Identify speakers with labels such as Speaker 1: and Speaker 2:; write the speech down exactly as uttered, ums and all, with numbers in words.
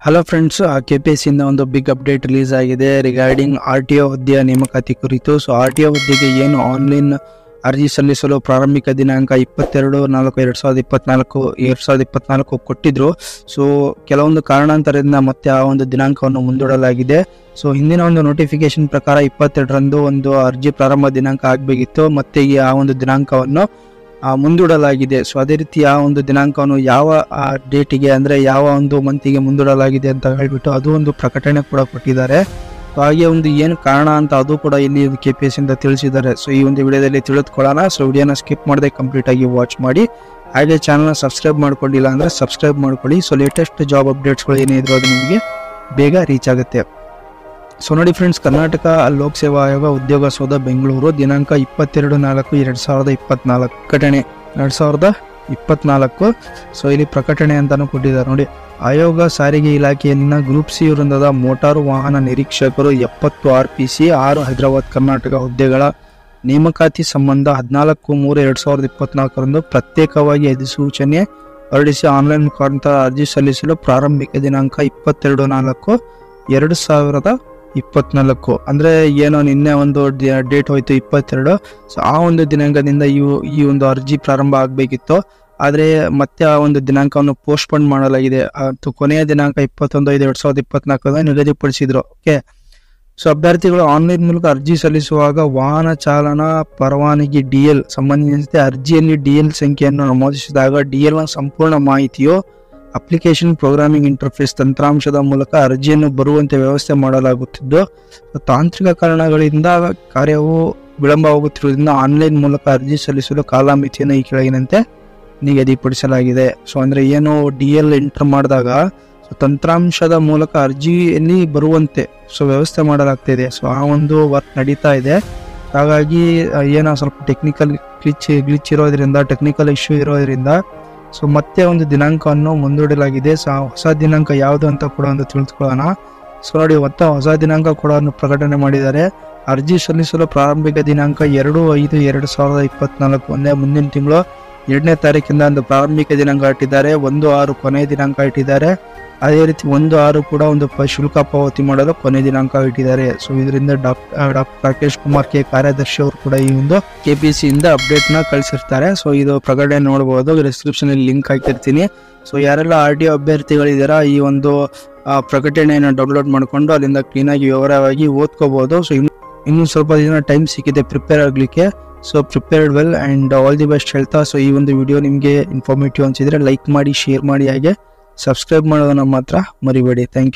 Speaker 1: Hello friends, ಕೆಪಿಎಸ್ಸಿಯಿಂದ ಒಂದು big update release ಆಗಿದೆ ರಿಗಾರ್ಡಿಂಗ್ ಆರ್ ಟಿ ಒ ಹುದ್ದೆಯ ನೇಮಕಾತಿ ಕುರಿತು. ಸೊ ಆರ್ ಟಿ ಒ ಹುದ್ದೆಗೆ ಏನು ಆನ್ಲೈನ್ ಅರ್ಜಿ ಸಲ್ಲಿಸಲು ಪ್ರಾರಂಭಿಕ ದಿನಾಂಕ ಇಪ್ಪತ್ತೆರಡು ನಾಲ್ಕು ಎರಡು ಸಾವಿರದ ಇಪ್ಪತ್ನಾಲ್ಕು ಎರಡು ಸಾವಿರದ ಇಪ್ಪತ್ನಾಲ್ಕು ಕೊಟ್ಟಿದ್ರು. ಸೊ ಕೆಲವೊಂದು ಕಾರಣಾಂತರದಿಂದ ಮತ್ತೆ ಆ ಒಂದು ದಿನಾಂಕವನ್ನು ಮುಂದೂಡಲಾಗಿದೆ. ಸೊ ಹಿಂದಿನ ಒಂದು ನೋಟಿಫಿಕೇಶನ್ ಪ್ರಕಾರ ಇಪ್ಪತ್ತೆರಡರಂದು ಒಂದು ಅರ್ಜಿ ಪ್ರಾರಂಭ ದಿನಾಂಕ ಆಗಬೇಕಿತ್ತು, ಮತ್ತೆ ಈ ಆ ಒಂದು ದಿನಾಂಕವನ್ನು ಮುಂದೂಡಲಾಗಿದೆ. ಸೊ ಅದೇ ರೀತಿ ಆ ಒಂದು ದಿನಾಂಕವನ್ನು ಯಾವ ಡೇಟಿಗೆ ಅಂದರೆ ಯಾವ ಒಂದು ಮಂತಿಗೆ ಮುಂದೂಡಲಾಗಿದೆ ಅಂತ ಹೇಳ್ಬಿಟ್ಟು ಅದು ಒಂದು ಪ್ರಕಟಣೆ ಕೂಡ ಕೊಟ್ಟಿದ್ದಾರೆ. ಸೊ ಹಾಗೆ ಒಂದು ಏನು ಕಾರಣ ಅಂತ ಅದು ಕೂಡ ಇಲ್ಲಿ ಕೆ ಪಿ ಎಸ್ ಇಂದ ತಿಳಿಸಿದ್ದಾರೆ. ಸೊ ಈ ಒಂದು ವಿಡಿಯೋದಲ್ಲಿ ತಿಳಿದುಕೊಳ್ಳೋಣ. ಸೊ ವಿಡಿಯೋನ ಸ್ಕಿಪ್ ಮಾಡದೆ ಕಂಪ್ಲೀಟ್ ಆಗಿ ವಾಚ್ ಮಾಡಿ. ಹಾಗೆ ಚಾನಲ್ನ ಸಬ್ಸ್ಕ್ರೈಬ್ ಮಾಡ್ಕೊಂಡಿಲ್ಲ ಅಂದರೆ ಸಬ್ಸ್ಕ್ರೈಬ್ ಮಾಡ್ಕೊಳ್ಳಿ. ಸೊ ಲೇಟೆಸ್ಟ್ ಜಾಬ್ ಅಪ್ಡೇಟ್ಸ್ಗಳು ಏನಿದ್ರು ಅದು ನಿಮಗೆ ಬೇಗ ರೀಚ್ ಆಗುತ್ತೆ. ಸೊ ನೋಡಿ ಫ್ರೆಂಡ್ಸ್, ಕರ್ನಾಟಕ ಲೋಕಸೇವಾ ಆಯೋಗ ಉದ್ಯೋಗ ಸೌಧ ಬೆಂಗಳೂರು ದಿನಾಂಕ ಇಪ್ಪತ್ತೆರಡು ನಾಲ್ಕು ಎರಡು ಸಾವಿರದ ಇಪ್ಪತ್ನಾಲ್ಕು ಪ್ರಕಟಣೆ ಎರಡು ಸಾವಿರದ ಇಪ್ಪತ್ನಾಲ್ಕು ಸೊ ಇಲ್ಲಿ ಪ್ರಕಟಣೆ ಅಂತಾನು ಕೊಟ್ಟಿದ್ದಾರೆ ನೋಡಿ. ಆಯೋಗ ಸಾರಿಗೆ ಇಲಾಖೆಯಲ್ಲಿನ ಗ್ರೂಪ್ ಸಿ ವೃಂದದ ಮೋಟಾರು ವಾಹನ ನಿರೀಕ್ಷಕರು ಎಪ್ಪತ್ತು ಆರ್ ಪಿ ಸಿ ಆರು ಹೈದರಾಬಾದ್ ಕರ್ನಾಟಕ ಹುದ್ದೆಗಳ ನೇಮಕಾತಿ ಸಂಬಂಧ ಹದಿನಾಲ್ಕು ಮೂರು ಎರಡು ಸಾವಿರದ ಇಪ್ಪತ್ನಾಲ್ಕರಂದು ಪ್ರತ್ಯೇಕವಾಗಿ ಅಧಿಸೂಚನೆ ಹೊರಡಿಸಿ ಆನ್ಲೈನ್ ಮುಖಾಂತರ ಅರ್ಜಿ ಸಲ್ಲಿಸಲು ಪ್ರಾರಂಭಿಕ ದಿನಾಂಕ ಇಪ್ಪತ್ತೆರಡು ನಾಲ್ಕು ಎರಡು ಸಾವಿರದ ಇಪ್ಪತ್ನಾಲ್ಕು ಅಂದರೆ ಏನೋ ನಿನ್ನೆ ಒಂದು ಡೇಟ್ ಹೋಯ್ತು ಇಪ್ಪತ್ತೆರಡು. ಸೊ ಆ ಒಂದು ದಿನಾಂಕದಿಂದ ಈ ಈ ಒಂದು ಅರ್ಜಿ ಪ್ರಾರಂಭ ಆಗಬೇಕಿತ್ತು, ಆದರೆ ಮತ್ತೆ ಆ ಒಂದು ದಿನಾಂಕವನ್ನು ಪೋಸ್ಟ್ಪೋನ್ ಮಾಡಲಾಗಿದೆ. ಮತ್ತು ಕೊನೆಯ ದಿನಾಂಕ ಇಪ್ಪತ್ತೊಂದು ಐದು ಎರಡು ಸಾವಿರದ ಇಪ್ಪತ್ನಾಲ್ಕರಿಂದ ನಿಗದಿಪಡಿಸಿದ್ರು. ಓಕೆ, ಸೊ ಅಭ್ಯರ್ಥಿಗಳು ಆನ್ಲೈನ್ ಮೂಲಕ ಅರ್ಜಿ ಸಲ್ಲಿಸುವಾಗ ವಾಹನ ಚಾಲನಾ ಪರವಾನಗಿ ಡಿ ಎಲ್ ಸಂಬಂಧಿಸಿದಂತೆ ಅರ್ಜಿಯಲ್ಲಿ ಡಿ ಎಲ್ ಸಂಖ್ಯೆಯನ್ನು ನಮೂದಿಸಿದಾಗ ಡಿ ಎಲ್ ನ ಸಂಪೂರ್ಣ ಮಾಹಿತಿಯು ಅಪ್ಲಿಕೇಶನ್ ಪ್ರೋಗ್ರಾಮಿಂಗ್ ಇಂಟರ್ಫೇಸ್ ತಂತ್ರಾಂಶದ ಮೂಲಕ ಅರ್ಜಿಯನ್ನು ಬರುವಂತೆ ವ್ಯವಸ್ಥೆ ಮಾಡಲಾಗುತ್ತಿದ್ದು, ತಾಂತ್ರಿಕ ಕಾರಣಗಳಿಂದ ಕಾರ್ಯವು ವಿಳಂಬವಾಗುತ್ತಿರುವುದರಿಂದ ಆನ್ಲೈನ್ ಮೂಲಕ ಅರ್ಜಿ ಸಲ್ಲಿಸಲು ಕಾಲಮಿತಿಯನ್ನು ಈ ಕೆಳಗಿನಂತೆ ನಿಗದಿಪಡಿಸಲಾಗಿದೆ. ಸೊ ಅಂದರೆ ಏನು ಡಿ ಎಲ್ ಎಂಟರ್ ಮಾಡಿದಾಗ ಸೊ ತಂತ್ರಾಂಶದ ಮೂಲಕ ಅರ್ಜಿಯಲ್ಲಿ ಬರುವಂತೆ ಸೊ ವ್ಯವಸ್ಥೆ ಮಾಡಲಾಗ್ತಿದೆ. ಸೊ ಆ ಒಂದು ವರ್ಕ್ ನಡೀತಾ ಇದೆ. ಹಾಗಾಗಿ ಏನೋ ಸ್ವಲ್ಪ ಟೆಕ್ನಿಕಲ್ ಗ್ಲಿಚ್ ಗ್ಲಿಚ್ ಇರೋದ್ರಿಂದ ಟೆಕ್ನಿಕಲ್ ಇಶ್ಯೂ ಇರೋದ್ರಿಂದ ಸೊ ಮತ್ತೆ ಒಂದು ದಿನಾಂಕವನ್ನು ಮುಂದೂಡಲಾಗಿದೆ. ಸೊ ಹೊಸ ದಿನಾಂಕ ಯಾವುದು ಅಂತ ಕೂಡ ಒಂದು ತಿಳಿದುಕೊಳ್ಳೋಣ. ಸೊ ನೋಡಿ, ಮತ್ತೆ ಹೊಸ ದಿನಾಂಕ ಕೂಡ ಪ್ರಕಟಣೆ ಮಾಡಿದ್ದಾರೆ. ಅರ್ಜಿ ಸಲ್ಲಿಸಲು ಪ್ರಾರಂಭಿಕ ದಿನಾಂಕ ಎರಡು ಐದು ಎರಡು ಸಾವಿರದ ಇಪ್ಪತ್ನಾಲ್ಕು ಒಂದೇ ಮುಂದಿನ ತಿಂಗಳು ಎರಡನೇ ತಾರೀಕಿಂದ ಒಂದು ಪ್ರಾರಂಭಿಕ ದಿನಾಂಕ ಇಟ್ಟಿದ್ದಾರೆ. ಒಂದು ಆರು ಕೊನೆಯ ದಿನಾಂಕ ಇಟ್ಟಿದ್ದಾರೆ. ಅದೇ ರೀತಿ ಒಂದು ಆರು ಕೂಡ ಒಂದು ಶುಲ್ಕ ಪಾವತಿ ಮಾಡಲು ಕೊನೆ ದಿನಾಂಕ ಇಟ್ಟಿದ್ದಾರೆ. ಸೊ ಇದರಿಂದ doctor doctor Rakesh Kumar K ಕಾರ್ಯದರ್ಶಿ ಅವರು ಕೂಡ ಈ ಒಂದು ಕೆ ಪಿ ಸಿ ಇಂದ ಅಪ್ಡೇಟ್ ನ ಕಳಿಸಿರ್ತಾರೆ. ಸೊ ಇದು ಪ್ರಕಟಣೆ ನೋಡಬಹುದು, ಡಿಸ್ಕ್ರಿಪ್ಷನ್ ಅಲ್ಲಿ ಲಿಂಕ್ ಹಾಕಿರ್ತೀನಿ. ಸೊ ಯಾರೆಲ್ಲ ಆರ್ ಟಿ ಒ ಅಭ್ಯರ್ಥಿಗಳಿದಾರ ಈ ಒಂದು ಪ್ರಕಟಣೆಯನ್ನು ಡೌನ್ಲೋಡ್ ಮಾಡ್ಕೊಂಡು ಅಲ್ಲಿಂದ ಕ್ಲೀನ್ ಆಗಿ ವಿವರವಾಗಿ ಓದ್ಕೋಬಹುದು. ಸೊ ಇನ್ನು ಇನ್ನು ಸ್ವಲ್ಪ ದಿನ ಟೈಮ್ ಸಿಕ್ಕಿದೆ ಪ್ರಿಪೇರ್ ಆಗ್ಲಿಕ್ಕೆ. So prepared well and all the best ಹೇಳ್ತಾ, ಸೊ ಈ ಒಂದು ವಿಡಿಯೋ ನಿಮಗೆ ಇನ್ಫಾರ್ಮೇಟಿವ್ ಅನ್ಸಿದ್ರೆ ಲೈಕ್ ಮಾಡಿ, ಶೇರ್ ಮಾಡಿ, ಹಾಗೆ ಸಬ್ಸ್ಕ್ರೈಬ್ ಮಾಡೋದನ್ನ ಮಾತ್ರ ಮರಿಬೇಡಿ. Thank you.